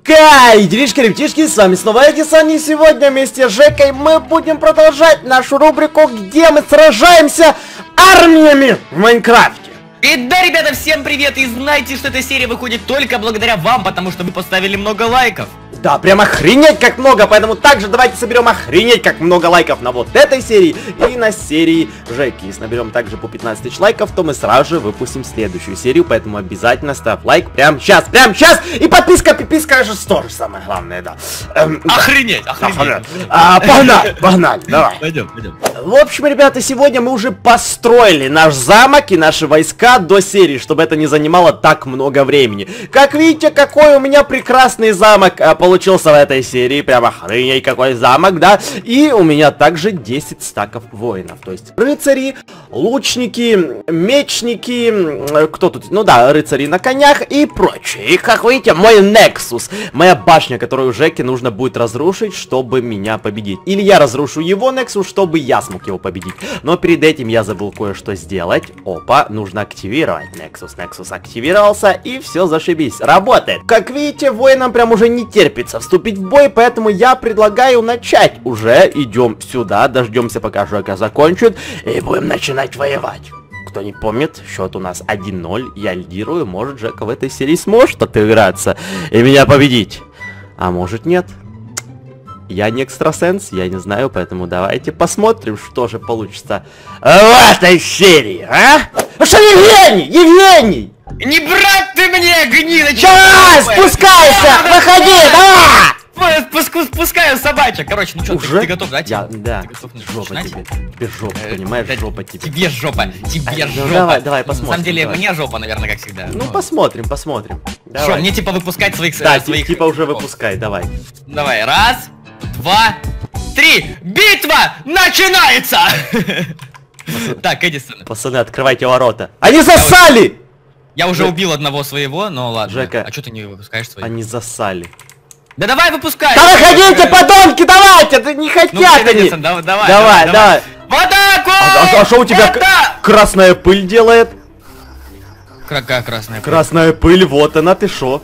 Кай, делишки, ребятишки, с вами снова Эдисон, и сегодня вместе с Жекой мы будем продолжать нашу рубрику, где мы сражаемся армиями в Майнкрафте. И да, ребята, всем привет, и знайте, что эта серия выходит только благодаря вам, потому что вы поставили много лайков. Да, прям охренеть как много, поэтому также давайте соберем охренеть как много лайков на вот этой серии и на серии Жеки. Если наберем также по 15 тысяч лайков, то мы сразу же выпустим следующую серию, поэтому обязательно ставь лайк прям сейчас, и подписка, же тоже самое главное, да. Охренеть. Погнали, давай. Пойдем. В общем, ребята, сегодня мы уже построили наш замок и наши войска до серии, чтобы это не занимало так много времени. Как видите, какой у меня прекрасный замок получился в этой серии. Прямо охренеть какой замок, да? И у меня также 10 стаков воинов. То есть рыцари, лучники, мечники, кто тут? Ну да, рыцари на конях и прочее. И как видите, мой Nexus, моя башня, которую Жеке нужно будет разрушить, чтобы меня победить. Или я разрушу его Nexus, чтобы я смог его победить. Но перед этим я забыл кое-что сделать. Опа, нужно активировать Nexus. Nexus активировался, и все, зашибись. Работает. Как видите, воинам прям уже не терпится вступить в бой, поэтому я предлагаю начать. Уже идем сюда, дождемся, пока Жека закончит, и будем начинать воевать. Кто не помнит, счет у нас 1-0. Я лидирую, может, Жека в этой серии сможет отыграться и меня победить. А может, нет. Я не экстрасенс, я не знаю, поэтому давайте посмотрим, что же получится в этой серии, а? Ну что, Евгений! Не брать ты мне, гнида! Давай, спускайся! Выходи, давай! Спускаю собачек. Короче, ну что, ты готов, да? Да. Жопа тебе. Тебе жопа, понимаешь? Жопа тебе. Тебе жопа. Давай, посмотрим. На самом деле, мне жопа, наверное, как всегда. Ну, посмотрим. Что, мне типа выпускать своих... Да, типа уже выпускай, давай. Давай, 1, 2, 3. Битва начинается! Так, Эдисон. Пацаны, открывайте ворота. Они засали! Я уже убил одного своего, но ладно. Жека, а что ты не выпускаешь своих? Они засали. Да давай выпускай! Да выходите, подонки, давайте! Это не хотят они! Давай! В атаку! А что у тебя красная пыль делает? Какая красная пыль? Красная пыль, вот она, ты шо?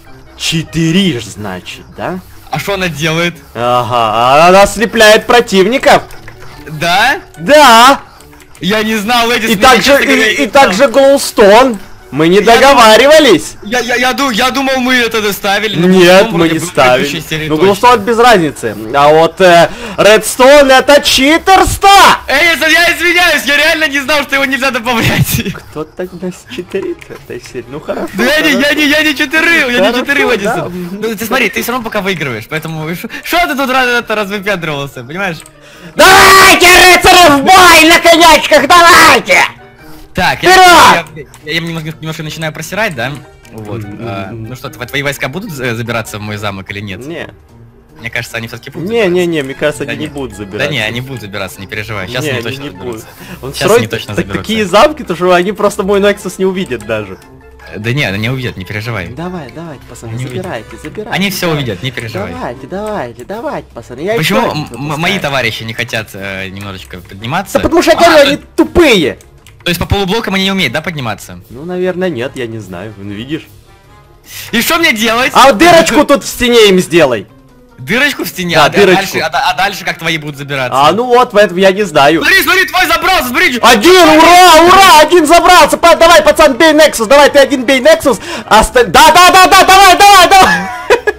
4, значит, да? А что она делает? Ага, она ослепляет противников. Да? Да! Я не знал, Эдисон. И также Голстон. Мы не договаривались. Я думал, мы это доставили. Нет, мы не ставили. Ну, Голстон без разницы. А вот Редстоун это читерство! Эдисон, я извиняюсь, я реально не знал, что его нельзя добавлять. Кто тогда читерит в этой серии? Ну хорошо. Да я не читерил, Эдисон. Ну ты смотри, ты все равно пока выигрываешь, поэтому что ты тут развыпендривался, понимаешь? Давайте, рыцари, в бой на конячках, давайте! Так, я немножко начинаю просирать, да? Вот. Ну что, твои войска будут забираться в мой замок или нет? Не. Мне кажется, они все-таки будут. Не, мне кажется, они не будут забираться. Да не, они будут забираться, не переживай. Сейчас они точно заберутся. Сейчас они точно заберутся. Такие замки, то что они просто мой Nexus не увидят даже. Да не, они увидят, не переживай. Давайте, пацаны, забирайте. Они все увидят, не переживай. Давайте, пацаны. Почему мои товарищи не хотят немножечко подниматься? Да потому что они тупые. То есть по полублокам они не умеют, да, подниматься? Ну, наверное, нет, я не знаю. Ну, видишь? И что мне делать? А дырочку тут в стене им сделай. Дырочку в стене? Да, дырочку. А дальше как твои будут забираться? А ну вот, поэтому я не знаю. Смотри, твой забрался, смотри! Один, ура, один забрался! Давай, пацан, бей Nexus, давай, ты один бей Nexus! Да, давай!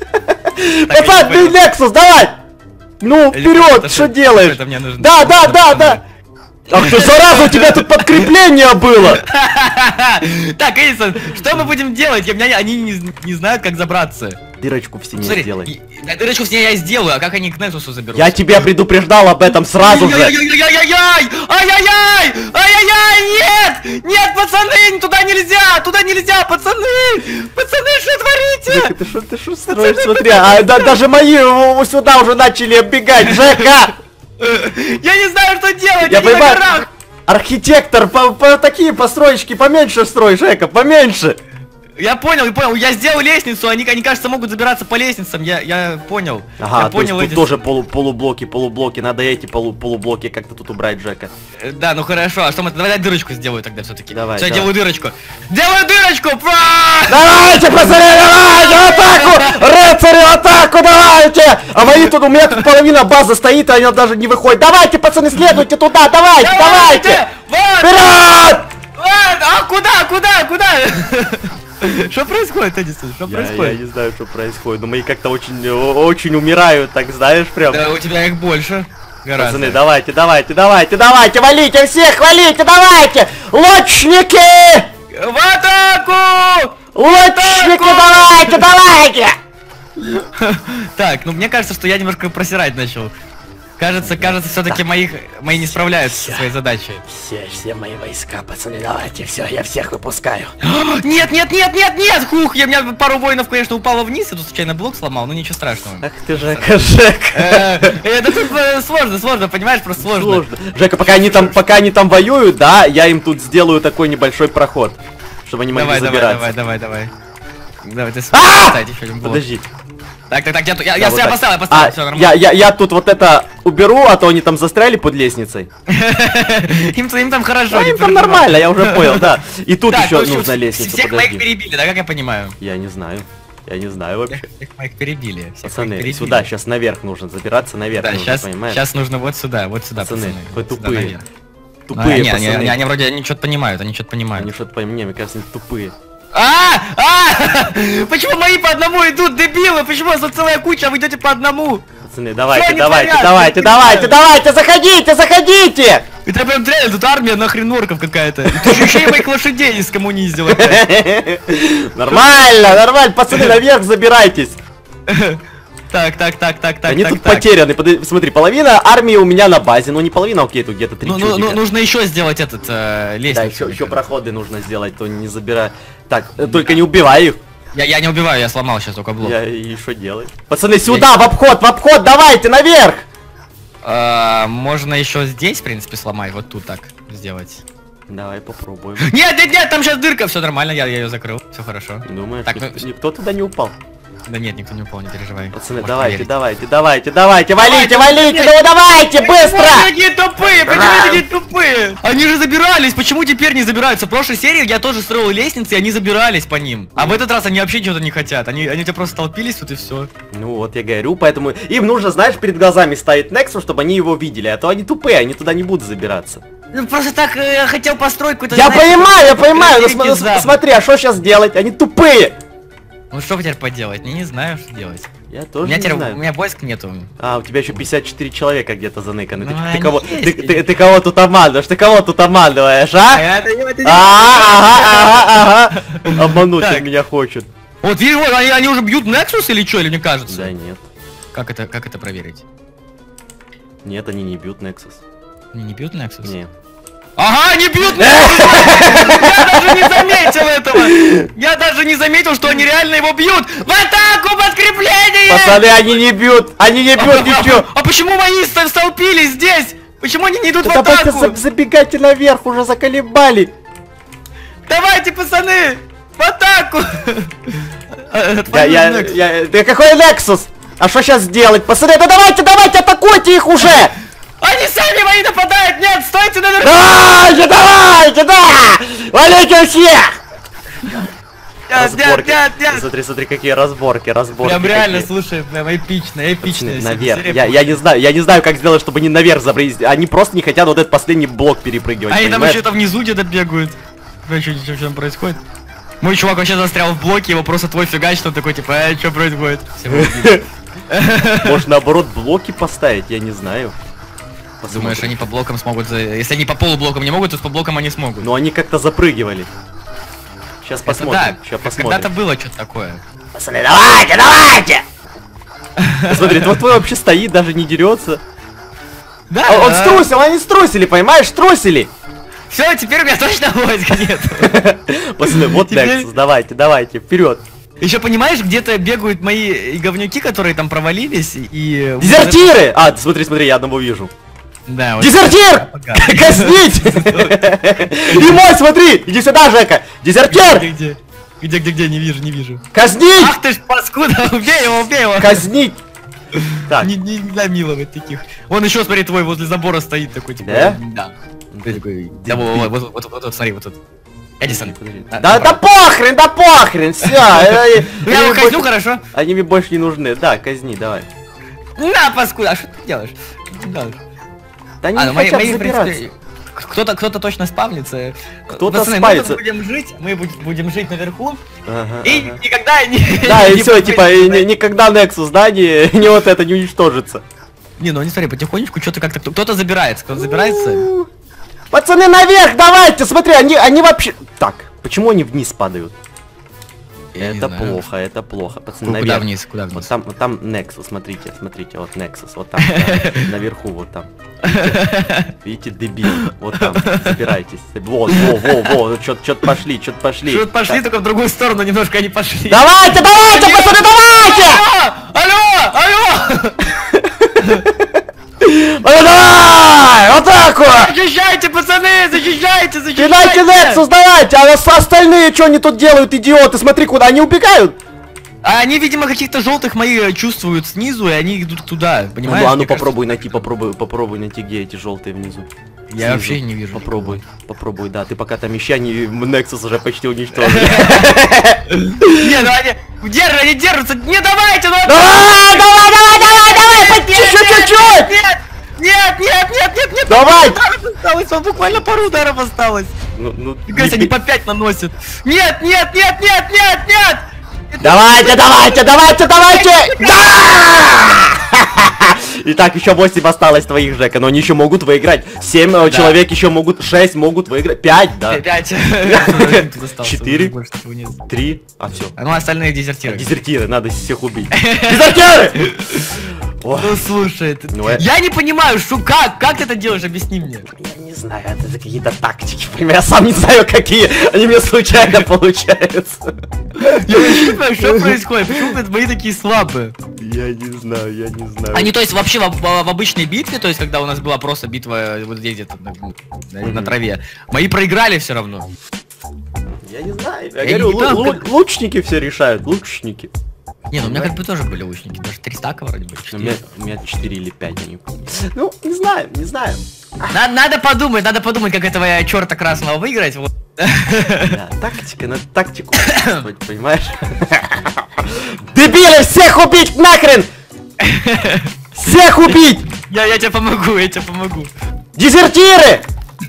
Пацан, бей Nexus, давай! Ну, вперед, что делаешь? Да! Ах ты, зараза, у тебя тут подкрепление было! Так, Эдисон, что мы будем делать? Они не знают, как забраться. Дырочку в стене сделай. Дырочку в стене я сделаю, а как они к Nexus'у заберутся? Я тебя предупреждал об этом сразу же! Ай-яй-яй! Нет, пацаны, туда нельзя, пацаны! Пацаны, что творите? Ты что строишь, смотри, даже мои сюда уже начали оббегать, Жека! Я не знаю, что делать, я понимаю, архитектор, такие построечки поменьше строй, Жека, поменьше. Я понял, я сделал лестницу, они кажется, могут забираться по лестницам, я понял. Ага, я понял, тут тоже полублоки, надо эти полублоки как-то тут убрать, Жека. Да, ну хорошо, а что мы, давай дырочку сделаю тогда все-таки. Давай, я делаю дырочку. Делаю дырочку! Давайте, пацаны, давайте, в атаку! А мои тут, у меня тут половина базы стоит, а она даже не выходит. Давайте, пацаны, следуйте туда, давайте, давайте! Вперед! А куда? Что происходит, Эдисон? Что происходит? Я не знаю, что происходит, но мои как-то очень умирают, так знаешь, прям. Да, у тебя их больше. Гораздо. Пацаны, давайте, валите всех, валите, давайте! Лучники! В атаку! Лучники, давайте! Так, ну мне кажется, что я немножко просирать начал. Кажется, все-таки мои не справляются со своей задачей. Все мои войска, пацаны, давайте, все, я всех выпускаю. Нет! Хух, у меня пару воинов, конечно, упало вниз, я тут случайно блок сломал, но ничего страшного. Ах ты, Жека. Это тут сложно, понимаешь, просто сложно. Жека, пока они там воюют, да, я им тут сделаю такой небольшой проход, чтобы они могли забираться. Давай. Давай, ты ставь еще один блок. Подожди. Так, я себя поставил, все нормально. Я тут вот это уберу, а то они там застряли под лесницей. Им там хорошо. Им там нормально, я уже понял, да. И тут еще ну, нужна лестница. Всех моих перебили, да, как я понимаю? Я не знаю вообще. Всех моих перебили. Пацаны, сюда, сейчас наверх нужно забираться, наверх нужно, понимаешь? Сейчас нужно вот сюда, пацаны. Вы тупые. Тупые, пацаны. Они вроде что-то понимают, Они что-то понимают, мне кажется, они тупые. Почему мои по одному идут, дебилы? Почему за целая куча, а вы идете по одному? Пацаны, давайте, заходите! Это прям реально, тут армия нахрен орков какая-то. Ты же еще и моих лошадей скоммуниздил опять. Нормально, пацаны, наверх забирайтесь. Так. Они тут потеряны, смотри, половина армии у меня на базе, ну не половина, окей, тут где-то 3 чудика. Ну, нужно еще сделать этот, лестницу. Да, еще проходы нужно сделать, то не забирай. Так, только не убивай их. Я не убиваю, я сломал сейчас только блок. И что делать? Пацаны, сюда, в обход, давайте, наверх! Можно еще здесь, в принципе, сломать, вот тут так сделать. Давай попробуем. Нет, там сейчас дырка, все нормально, я ее закрыл, все хорошо. Думаешь, никто туда не упал? Да нет, никто не упал, не переживай. Пацаны, давайте, валите, ну давайте, быстро! Почему такие тупые? Они же забирались, почему теперь не забираются? В прошлой серии я тоже строил лестницы, и они забирались по ним. А в этот раз они вообще что-то не хотят, они у тебя просто толпились тут и все. Ну вот, я говорю, поэтому им нужно, знаешь, перед глазами ставить Nexus, чтобы они его видели, а то они тупые, они туда не будут забираться. Ну просто так, я хотел построить какой-то... Я понимаю, но смотри, а что сейчас делать? Они тупые! Ну что теперь поделать? Не знаю, что делать. Я тоже не знаю. У меня войск нету. У тебя еще 54 человека где-то заныканы. Ты кого тут обманываешь, а? Ага. Обмануть он меня хочет. Вот видишь, вот они уже бьют Nexus или что, или мне кажется? Да нет. Как это проверить? Нет, они не бьют Nexus. Они не бьют Nexus? Нет. Ага, не бьют! Я даже не заметил этого! Я даже не заметил, что они реально его бьют! В атаку, подкрепление! Пацаны, они не бьют ничего! А почему мои столпились здесь? Почему они не идут в давайте атаку? забегайте наверх, уже заколебали! Давайте, пацаны! В атаку! Да какой Nexus? А что сейчас делать? Пацаны, да давайте, атакуйте их уже! Они сами мои нападают! Нет, стойте наверху! Давайте, да! Валите всех! Нет. Смотри, какие разборки. Прям реально, слушай, прям эпично. Наверх. Я не знаю, как сделать, чтобы они наверх забрались. Они просто не хотят вот этот последний блок перепрыгивать. Они там еще внизу где-то бегают. Что там происходит? Мой чувак вообще застрял в блоке, его просто твой фигачит, он такой, типа, что происходит? Может, наоборот, блоки поставить, я не знаю. Думаешь, они по блокам смогут... Если они по полублокам не могут, то по блокам они смогут. Но они как-то запрыгивали. Сейчас посмотрим. Когда-то было что-то такое. Пацаны, давайте! Смотри, вот твой вообще стоит, даже не дерется. Да. Он струсил, они струсили, понимаешь? Струсили! Все, теперь у меня точно войска нет. Пацаны, вот Nexus, давайте, вперед. Еще понимаешь, где-то бегают мои говнюки, которые там провалились и... Дезертиры! Смотри, я одного вижу. Да, вот дезертир! Коснить! И мой, смотри! Иди сюда, Жека! Дезертир! Где? Не вижу. Казнить! Ах ты ж паскуда! Убей его! Казнить! Так. Не намиловать таких. Вон еще, смотри, твой возле забора стоит такой, типа... Да? Да, вот, смотри, вот тут. Эдисон. Да похрен, все! Я его казню, хорошо? Они мне больше не нужны. Да, казни, давай. На, паскуда, а что ты делаешь? Да. Да они не хотят забираться. Кто-то точно спавнится. Кто-то Пацаны, спавнится. мы будем жить наверху. Ага, И ага. никогда не... Да, и не все, будет, типа, да. никогда Nexus, да, не вот это не уничтожится. Не, ну не смотри, потихонечку что-то как-то... Кто-то забирается, Пацаны, наверх, давайте, смотри, они вообще... Так, почему они вниз падают? Я не Это знаю. плохо, это плохо, пацаны, Куда наверх. вниз, куда вниз? Вот там Nexus, смотрите, вот Nexus, вот там, наверху, вот там. Видите, дебил, вот там, забирайтесь. Вот, что-то пошли. Что-то пошли, только в другую сторону немножко они пошли. Давайте, пацаны, давайте! Алло! Давай, вот так вот! Защищайте, пацаны, защищайте! Кидайте Nexus, давайте, а остальные что они тут делают, идиоты, смотри, куда они убегают. А они, видимо, каких-то желтых мои чувствуют снизу, и они идут туда, понимаешь? Ну, Мне кажется, попробуй найти, где эти желтые внизу. Я Снизу. вообще не вижу. Попробуй, да, ты пока там ищи, они Nexus уже почти уничтожили. Не, ну они держатся, не давайте, ну... Давай, чуть-чуть! Нет! Давай! Осталось, он буквально пару ударов осталось. Ну, Кажется, они по 5 наносят. Нет! Давайте! Да! Итак, еще 8 осталось твоих, Жека, но они еще могут выиграть. 7 человек еще могут, 6 могут выиграть, 5, да. 5. 4, 3, а все. Ну, остальные дезертиры. Дезертиры, надо всех убить. Дезертиры! Ну, слушай, Ну, я не понимаю, что как ты это делаешь, объясни мне. Я не знаю, это какие-то тактики, понимаешь, я сам не знаю какие, они мне случайно получаются. Я не понимаю, что происходит, почему мои такие слабые? Я не знаю. Они, то есть, вообще в обычной битве, то есть, когда у нас была просто битва вот здесь где-то на траве, мои проиграли все равно. Я не знаю, я Я говорю, не знаю, лучники все решают, лучники. Не, ну у меня как бы тоже были лучники, даже 3 стака вроде бы. У меня 4 или 5, я не помню. Ну, не знаю. Надо подумать, как этого черта красного выиграть. Вот. Да, тактика, надо тактику использовать, понимаешь? Дебилы, всех убить нахрен! Всех убить! Я тебе помогу. Дезертиры!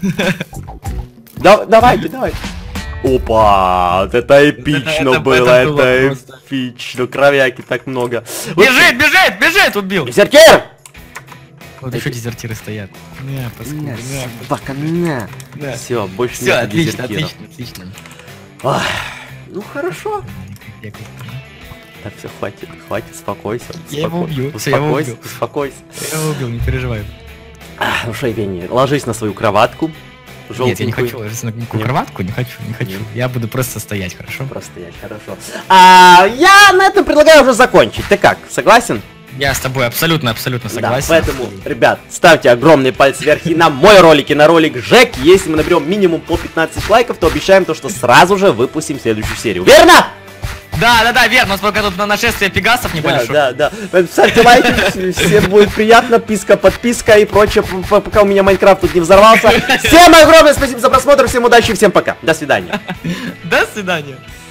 Давайте. Опа, вот это эпично это было, было это просто. эпично, кровяки так много. Бежит, убил. Дезертир! Вот еще дезертиры стоят. Не, паскуда, Собака, на. Да. Все, больше Все, нет отлично. Ох, ну хорошо. Так, все, хватит, успокойся. Я его убью, всё, я его убью. Успокойся. Я его убил, не переживай. Ну что, Евгений, ложись на свою кроватку. Нет, я не хочу желтенькую. ложиться на никакую кроватку, не хочу. Я буду просто стоять, хорошо? Просто стоять, хорошо. Я на этом предлагаю уже закончить. Ты как, согласен? Я с тобой абсолютно согласен. Да, поэтому, ребят, ставьте огромный палец вверх и на мой ролик, и на ролик Жек. Если мы наберем минимум по 15 лайков, то обещаем то, что сразу же выпустим следующую серию. Верно? Да, верно, у нас пока тут на нашествие пегасов небольшое. Да. Ставьте лайки, всем будет приятно, подписка и прочее, пока у меня Майнкрафт тут не взорвался. Всем огромное спасибо за просмотр, всем удачи, всем пока. До свидания. До свидания.